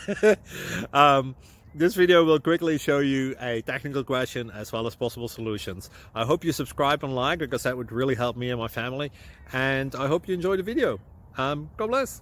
This video will quickly show you a technical question as well as possible solutions. I hope you subscribe and like, because that would really help me and my family. And I hope you enjoy the video. God bless.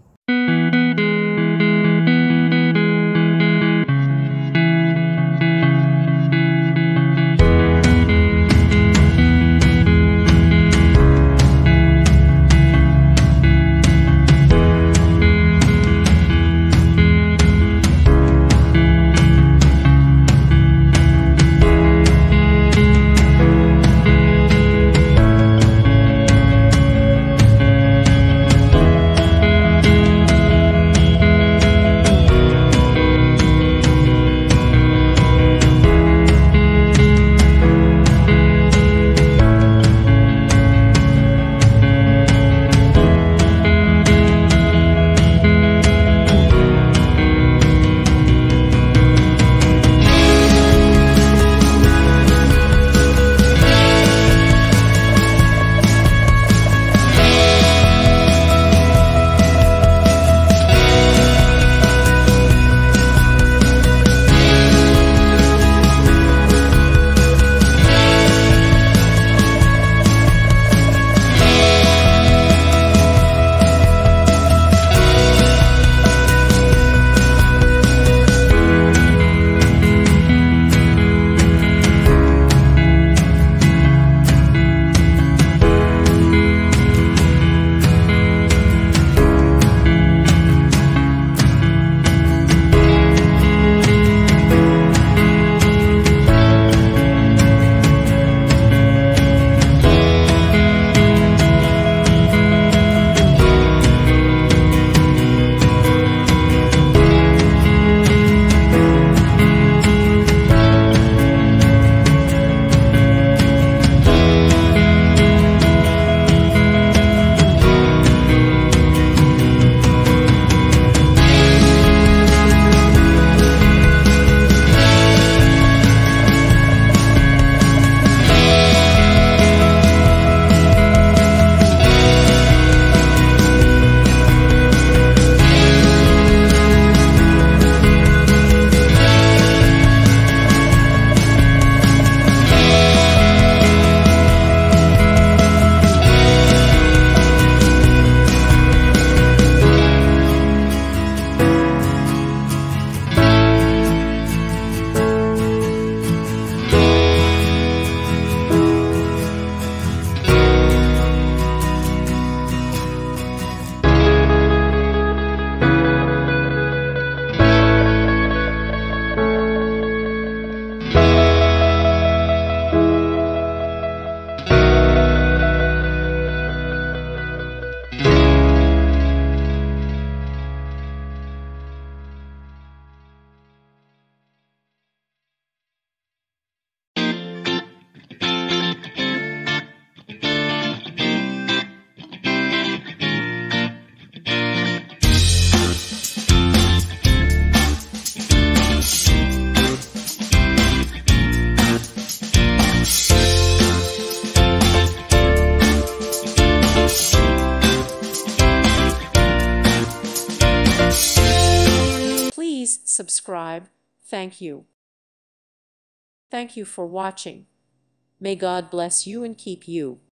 Please subscribe. Thank you. Thank you for watching. May God bless you and keep you.